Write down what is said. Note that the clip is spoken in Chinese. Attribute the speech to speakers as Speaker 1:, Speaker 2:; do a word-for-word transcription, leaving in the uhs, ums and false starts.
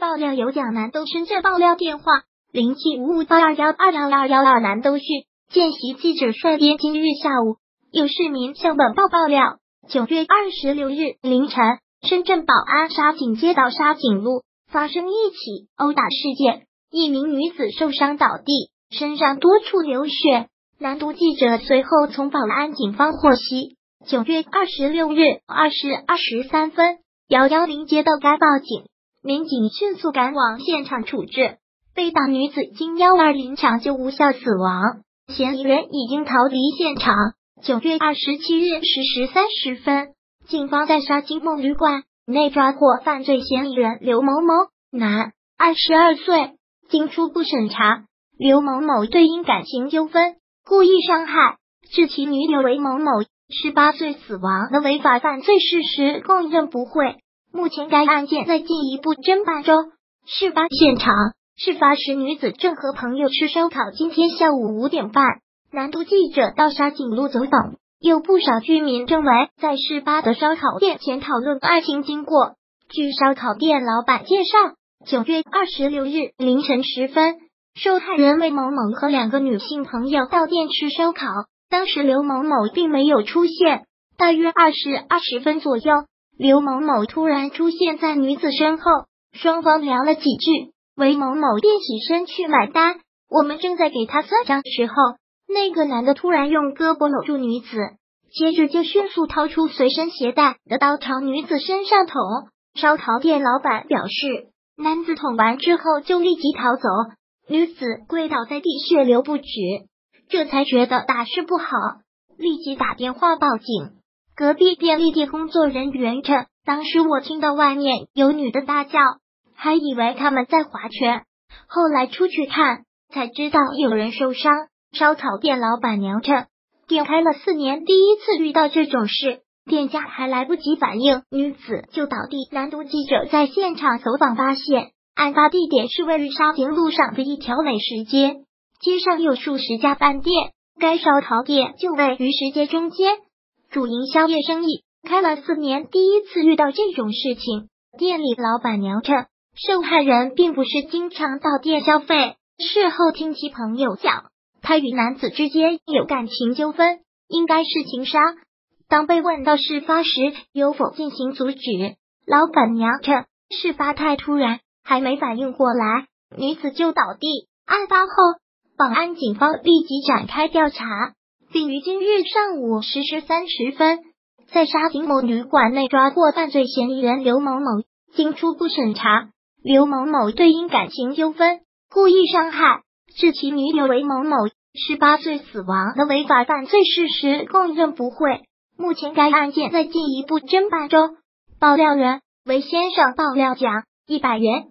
Speaker 1: 爆料有蒋南都深圳爆料电话零七五五八二幺二幺二幺二南都讯，见习记者率编今日下午，有市民向本报爆料，九月二十六日凌晨，深圳宝安沙井街道沙井路发生一起殴打事件，一名女子受伤倒地，身上多处流血。南都记者随后从宝安警方获悉，九月二十六日二时二十三分，一一零接到该报警，民警迅速赶往现场处置，被打女子经一二零抢救无效死亡，嫌疑人已经逃离现场。九月二十七日十时三十分，警方在沙金梦旅馆内抓获犯罪嫌疑人刘某某，男，二十二岁。经初步审查，刘某某对因感情纠纷、故意伤害致其女友韦某某十八岁死亡的违法犯罪事实供认不讳。目前该案件在进一步侦办中。事发现场，事发时女子正和朋友吃烧烤。今天下午五点半，南都记者到沙井路走访，有不少居民正围在事发的烧烤店前讨论案情经过。据烧烤店老板介绍，九月二十六日凌晨时分，受害人魏某某和两个女性朋友到店吃烧烤，当时刘某某并没有出现。大约二时二十分左右，刘某某突然出现在女子身后，双方聊了几句，韦某某便起身去买单。我们正在给他算账时候，那个男的突然用胳膊搂住女子，接着就迅速掏出随身携带的刀朝女子身上捅。烧烤店老板表示，男子捅完之后就立即逃走，女子跪倒在地，血流不止，这才觉得大事不好，立即打电话报警。隔壁便利店工作人员称，当时我听到外面有女的大叫，还以为他们在划拳，后来出去看才知道有人受伤。烧烤店老板娘称，店开了四年，第一次遇到这种事，店家还来不及反应，女子就倒地。南都记者在现场走访发现，案发地点是位于沙井路上的一条美食街，街上有数十家饭店，该烧烤店就位于食街中间，主营宵夜生意，开了四年，第一次遇到这种事情。店里老板娘称，受害人并不是经常到店消费，事后听其朋友讲，他与男子之间有感情纠纷，应该是情杀。当被问到事发时有否进行阻止，老板娘称，事发太突然，还没反应过来，女子就倒地。案发后，宝安警方立即展开调查，并于今日上午十时三十分，在沙井某旅馆内抓获犯罪嫌疑人刘某某。经初步审查，刘某某对因感情纠纷、故意伤害致其女友韦某某十八岁死亡的违法犯罪事实供认不讳。目前该案件在进一步侦办中。爆料人韦先生爆料奖一百元。